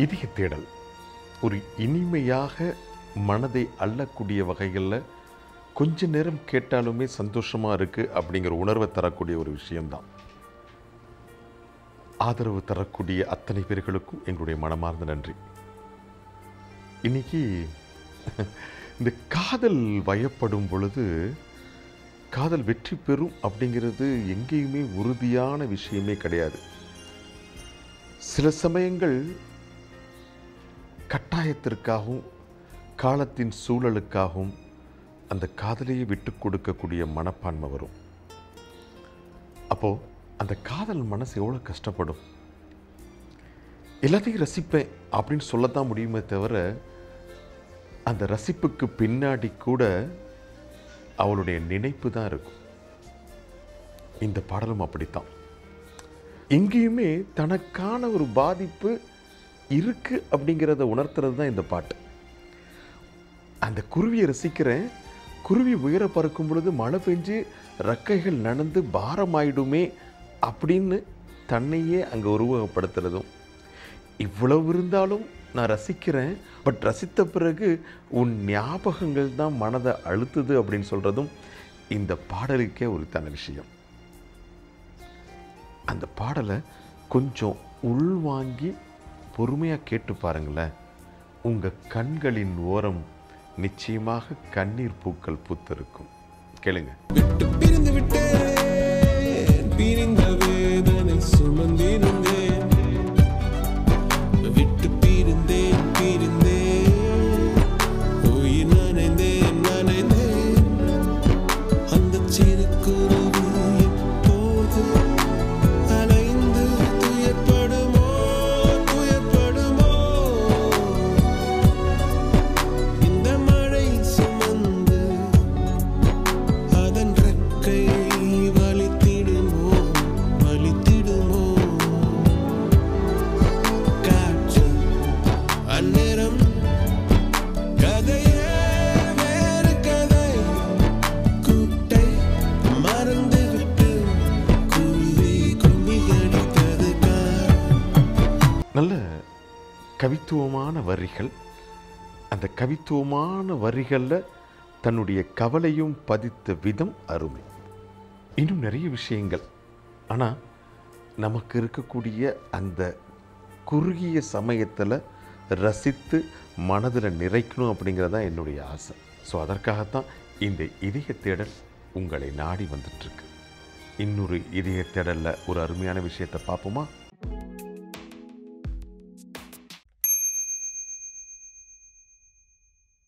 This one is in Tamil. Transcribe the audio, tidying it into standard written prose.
இதய தேடல் ஒரு இனிமையாக மனதை அள்ளக்கூடிய வகைகளில் கொஞ்ச நேரம் கேட்டாலுமே சந்தோஷமாக இருக்குது அப்படிங்கிற உணர்வை தரக்கூடிய ஒரு விஷயம்தான். ஆதரவு தரக்கூடிய அத்தனை பேர்களுக்கும் எங்களுடைய மனமார்ந்த நன்றி. இன்னைக்கு இந்த காதல் வயப்படும் பொழுது காதல் வெற்றி பெறும் அப்படிங்கிறது எங்கேயுமே உறுதியான விஷயமே கிடையாது. சில சமயங்கள் கட்டாயத்திற்காகவும் காலத்தின் சூழலுக்காகவும் அந்த காதலையை விட்டு கொடுக்கக்கூடிய மனப்பான்மை வரும். அப்போது அந்த காதல் மனசு எவ்வளோ கஷ்டப்படும். எல்லாத்தையும் ரசிப்பேன் அப்படின்னு சொல்லத்தான் முடியுமே தவிர அந்த ரசிப்புக்கு பின்னாடி கூட அவளுடைய நினைப்பு தான் இருக்கும். இந்த பாடலும் அப்படித்தான். எங்கேயுமே தனக்கான ஒரு பாதிப்பு இருக்கு அப்படிங்கிறத உணர்த்துறது தான் இந்த பாட்டு. அந்த குருவியை ரசிக்கிறேன், குருவி உயர பறக்கும் பொழுது மழை பெஞ்சு ரெக்கைகள் நனைந்து பாரமாயிடுமே அப்படின்னு தன்னையே அங்கே உருவகப்படுத்துறதும், இவ்வளவு இருந்தாலும் நான் ரசிக்கிறேன், பட் ரசித்த பிறகு உன் ஞாபகங்கள் தான் மனதை அழுத்துது அப்படின்னு சொல்கிறதும் இந்த பாடலுக்கே ஒரு தனி விஷயம். அந்த பாடலை கொஞ்சம் உள்வாங்கி பொறுமையாக கேட்டு பாருங்களேன். உங்கள் கண்களின் ஓரம் நிச்சயமாக கண்ணீர் பூக்கள் பூத்திருக்கும். கேளுங்க. விட்டு பிரிந்து விட்டேன், பிரிந்த வேதனை சுமந்திருந்தேன், விட்டு பிரிந்தேன் பிரிந்தேன், உயிர் நனைந்தேன் நனைந்தேன், அந்த சிறு குருவி எப்போது அலைந்து துயர்படுமோ துயர்படுமோ, இந்த மழை சுமந்து அதன் ரெக்கையை வலித்திடுமோ வலித்திடுமோ, காற்று அந்நேரம் கதையே வேறு கதை, கூட்டை மறந்துவிட்டு குருவி கும்மி கடித்தது நல்ல கவித்துவமான வரிகள். அந்த கவித்துவமான வரிகளில் தன்னுடைய கவலையும் பதித்த விதம் அருமை. இன்னும் நிறைய விஷயங்கள். ஆனால் நமக்கு இருக்கக்கூடிய அந்த குறுகிய சமயத்தில் ரசித்து மனதில் நிறைக்கணும் அப்படிங்கிறதான் என்னுடைய ஆசை. ஸோ அதற்காகத்தான் இந்த இதய தேடல் உங்களை நாடி வந்துட்டுருக்கு. இன்னொரு இதய தேடலில் ஒரு அருமையான விஷயத்தை பார்ப்போமா?